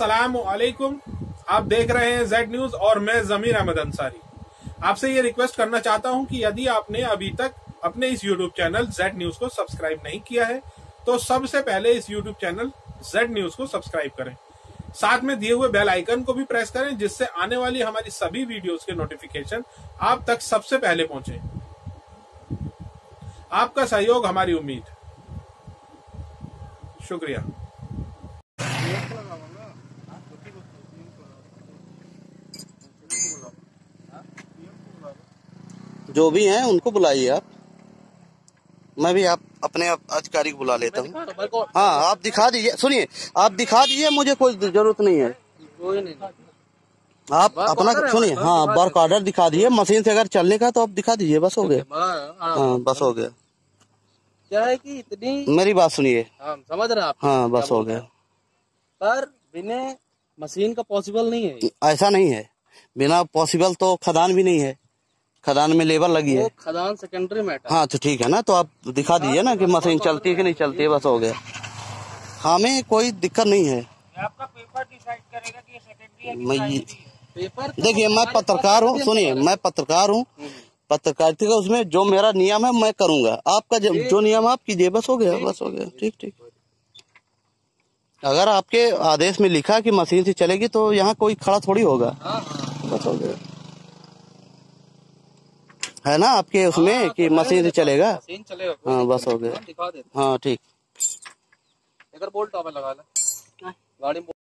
अस्सलाम वालेकुम। आप देख रहे हैं जेड न्यूज और मैं जमीर अहमद अंसारी। आपसे ये रिक्वेस्ट करना चाहता हूं कि यदि आपने अभी तक अपने इस यूट्यूब चैनल जेड न्यूज को सब्सक्राइब नहीं किया है तो सबसे पहले इस यूट्यूब चैनल जेड न्यूज को सब्सक्राइब करें, साथ में दिए हुए बेल आइकन को भी प्रेस करें जिससे आने वाली हमारी सभी वीडियोस के नोटिफिकेशन आप तक सबसे पहले पहुंचे। आपका सहयोग हमारी उम्मीद। शुक्रिया। जो भी हैं उनको बुलाइए आप, मैं भी आप अपने अधिकारी को बुला लेता हूँ। हाँ आप दिखा दीजिए, सुनिए आप दिखा दीजिए, मुझे कोई जरूरत नहीं है। आप अपना सुनिए, हाँ वर्क ऑर्डर दिखा दीजिए, मशीन से अगर चलने का तो आप दिखा दीजिए, बस हो गया। हाँ बस हो गया। क्या है कि इतनी मेरी बात सुनिए, समझ रहे हैं आप? हाँ बस हो गया। पर बिना मशीन का पॉसिबल नहीं है। ऐसा नहीं है, बिना पॉसिबल तो खदान भी नहीं है, खदान में लेबर लगी है। खदान सेकेंडरी मैटर। हाँ तो ठीक है ना, तो आप दिखा दीजिए ना कि मशीन चलती है कि नहीं चलती है, बस हो गया। हमें कोई दिक्कत नहीं है। आपका पेपर डिसाइड करेगा कि सेकेंडरी है कि मैं पेपर देखिए, मैं पत्रकार हूँ, सुनिए मैं पत्रकार हूँ, पत्रकारिता का उसमें जो मेरा नियम है मैं करूँगा, आपका जो नियम आप कीजिए, बस हो गया, बस हो गया। ठीक ठीक। अगर आपके आदेश में लिखा कि मशीन से चलेगी तो यहाँ कोई खड़ा थोड़ी होगा, बस हो गया। है ना आपके उसमें कि मशीन से चलेगा? मशीन चलेगा। हाँ बस हो गया। दिखा देते। हाँ ठीक। एक बोल्ट लगा ले गाड़ी।